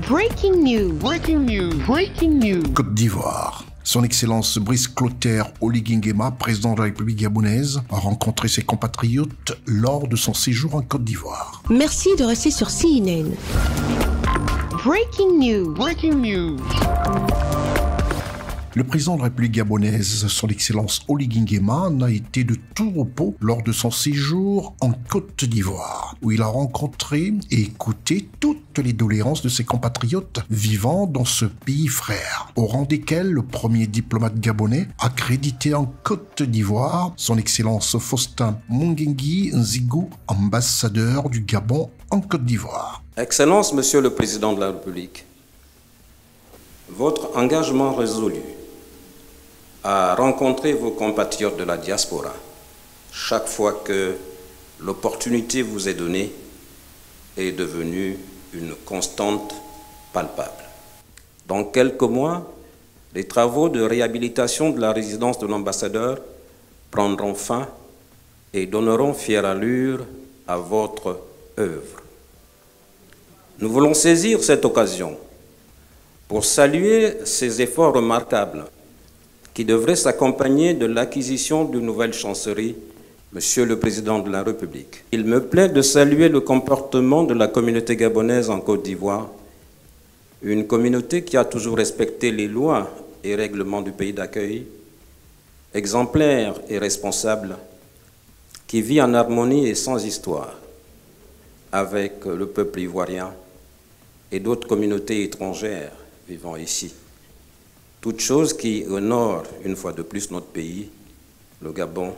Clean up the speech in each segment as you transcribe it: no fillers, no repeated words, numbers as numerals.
Breaking news. Breaking news. Breaking news. Côte d'Ivoire. Son Excellence Brice Clotaire Oligui Nguema, président de la République gabonaise, a rencontré ses compatriotes lors de son séjour en Côte d'Ivoire. Merci de rester sur CNN. Breaking news. Breaking news. Le président de la République gabonaise, son Excellence Oligui Nguema, n'a été de tout repos lors de son séjour en Côte d'Ivoire, où il a rencontré et écouté toutes les doléances de ses compatriotes vivant dans ce pays frère, au rang desquels le premier diplomate gabonais accrédité en Côte d'Ivoire, son Excellence Faustin Mungengui Nzigou, ambassadeur du Gabon en Côte d'Ivoire. Excellence, Monsieur le Président de la République, votre engagement résolu à rencontrer vos compatriotes de la diaspora chaque fois que l'opportunité vous est donnée est devenue une constante palpable. Dans quelques mois, les travaux de réhabilitation de la résidence de l'ambassadeur prendront fin et donneront fière allure à votre œuvre. Nous voulons saisir cette occasion pour saluer ces efforts remarquables qui devraient s'accompagner de l'acquisition d'une nouvelle chancellerie, Monsieur le Président de la République. Il me plaît de saluer le comportement de la communauté gabonaise en Côte d'Ivoire, une communauté qui a toujours respecté les lois et règlements du pays d'accueil, exemplaire et responsable, qui vit en harmonie et sans histoire avec le peuple ivoirien et d'autres communautés étrangères vivant ici. Toute chose qui honore une fois de plus notre pays, le Gabon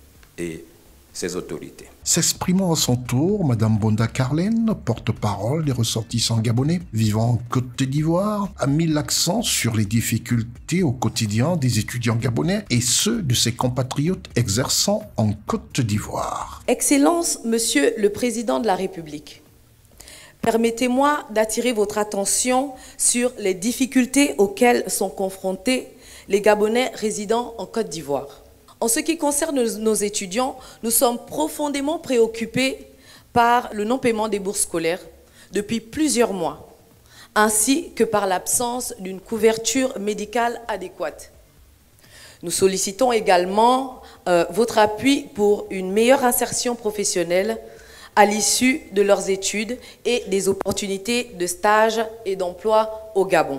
et ses autorités. S'exprimant à son tour, Madame Bonda Carlène, porte-parole des ressortissants gabonais vivant en Côte d'Ivoire, a mis l'accent sur les difficultés au quotidien des étudiants gabonais et ceux de ses compatriotes exerçant en Côte d'Ivoire. Excellence, Monsieur le Président de la République, permettez-moi d'attirer votre attention sur les difficultés auxquelles sont confrontés les Gabonais résidant en Côte d'Ivoire. En ce qui concerne nos étudiants, nous sommes profondément préoccupés par le non-paiement des bourses scolaires depuis plusieurs mois, ainsi que par l'absence d'une couverture médicale adéquate. Nous sollicitons également votre appui pour une meilleure insertion professionnelle à l'issue de leurs études et des opportunités de stage et d'emploi au Gabon.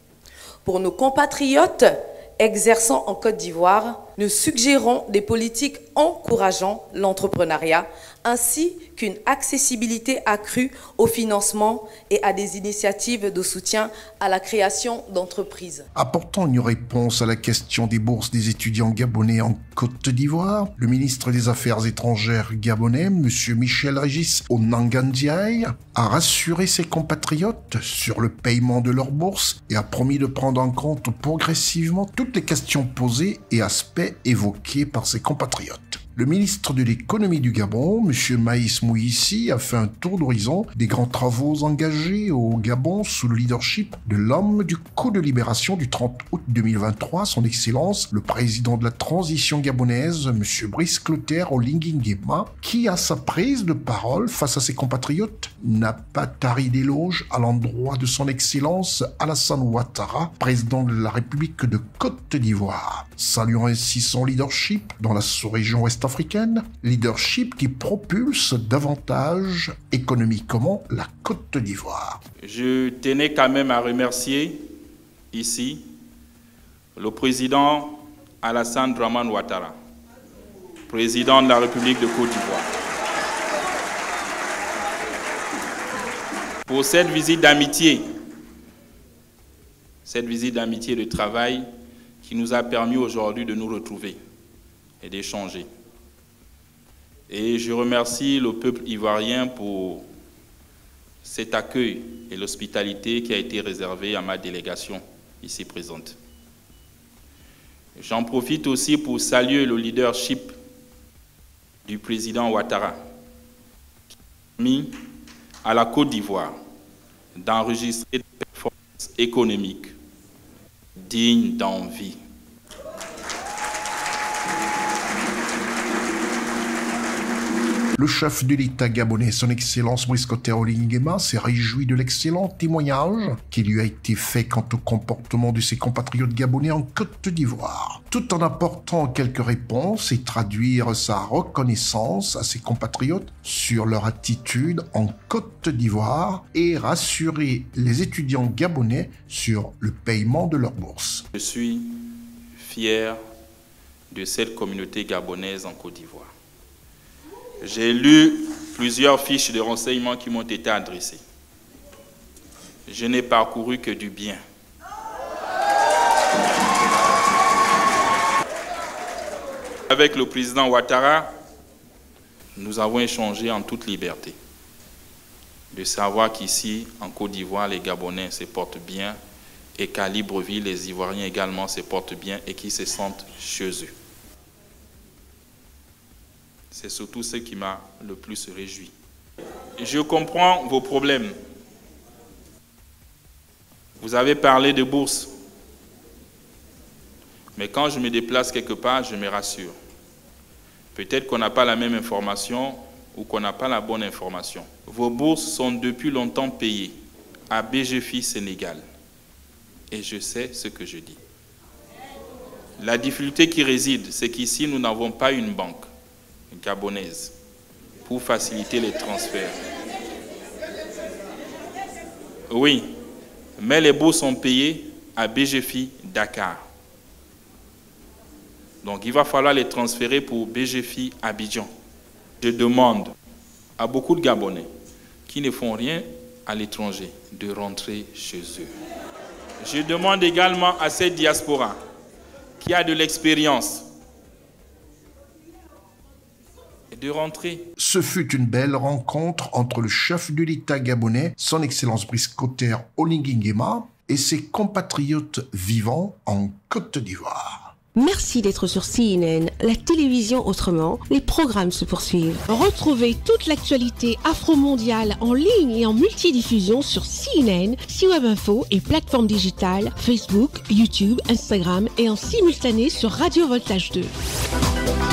Pour nos compatriotes exerçant en Côte d'Ivoire, nous suggérons des politiques encourageant l'entrepreneuriat ainsi qu'une accessibilité accrue au financement et à des initiatives de soutien à la création d'entreprises. Apportant une réponse à la question des bourses des étudiants gabonais en Côte d'Ivoire, le ministre des Affaires étrangères gabonais, M. Michel Régis Onangandiaï, a rassuré ses compatriotes sur le paiement de leurs bourses et a promis de prendre en compte progressivement toutes les questions posées et aspects évoqués par ses compatriotes. Le ministre de l'économie du Gabon, M. Maïs Mouissi, a fait un tour d'horizon des grands travaux engagés au Gabon sous le leadership de l'homme du coup de libération du 30 août 2023, son Excellence, le président de la transition gabonaise, M. Brice Clotaire Oligui Nguema, qui, à sa prise de parole face à ses compatriotes, n'a pas tari d'éloges à l'endroit de son Excellence Alassane Ouattara, président de la République de Côte d'Ivoire, saluant ainsi son leadership dans la sous-région ouest-africaine, leadership qui propulse davantage économiquement la Côte d'Ivoire. Je tenais quand même à remercier ici le président Alassane Dramane Ouattara, président de la République de Côte d'Ivoire, pour cette visite d'amitié de travail qui nous a permis aujourd'hui de nous retrouver et d'échanger. Et je remercie le peuple ivoirien pour cet accueil et l'hospitalité qui a été réservée à ma délégation ici présente. J'en profite aussi pour saluer le leadership du président Ouattara, qui a permis à la Côte d'Ivoire d'enregistrer des performances économiques dignes d'envie. Le chef de l'État gabonais, son Excellence Brice Clotaire Oligui Nguema, s'est réjoui de l'excellent témoignage qui lui a été fait quant au comportement de ses compatriotes gabonais en Côte d'Ivoire, tout en apportant quelques réponses et traduire sa reconnaissance à ses compatriotes sur leur attitude en Côte d'Ivoire et rassurer les étudiants gabonais sur le paiement de leur bourse. Je suis fier de cette communauté gabonaise en Côte d'Ivoire. J'ai lu plusieurs fiches de renseignements qui m'ont été adressées. Je n'ai parcouru que du bien. Avec le président Ouattara, nous avons échangé en toute liberté. De savoir qu'ici, en Côte d'Ivoire, les Gabonais se portent bien et qu'à Libreville, les Ivoiriens également se portent bien et qu'ils se sentent chez eux. C'est surtout ce qui m'a le plus réjoui. Je comprends vos problèmes. Vous avez parlé de bourse. Mais quand je me déplace quelque part, je me rassure. Peut-être qu'on n'a pas la même information ou qu'on n'a pas la bonne information. Vos bourses sont depuis longtemps payées à BGFI Sénégal. Et je sais ce que je dis. La difficulté qui réside, c'est qu'ici, nous n'avons pas une banque gabonaise pour faciliter les transferts. Oui, mais les bourses sont payées à BGFI Dakar. Donc il va falloir les transférer pour BGFI Abidjan. Je demande à beaucoup de Gabonais qui ne font rien à l'étranger de rentrer chez eux. Je demande également à cette diaspora qui a de l'expérience de rentrer. Ce fut une belle rencontre entre le chef de l'État gabonais, son Excellence Brice Clotaire Oligui Nguema, et ses compatriotes vivant en Côte d'Ivoire. Merci d'être sur CNN, la télévision autrement. Les programmes se poursuivent. Retrouvez toute l'actualité afro-mondiale en ligne et en multidiffusion sur CNN, C-Web Info et plateformes digitales, Facebook, YouTube, Instagram et en simultané sur Radio Voltage 2.